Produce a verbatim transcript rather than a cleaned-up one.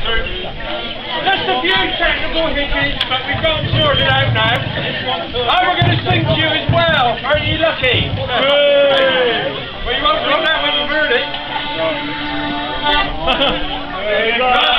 Just a few technical hitches, but we've got them sorted out now. Oh, we're going to sing to you as well. Aren't you lucky? Well, you won't come out with the verdict.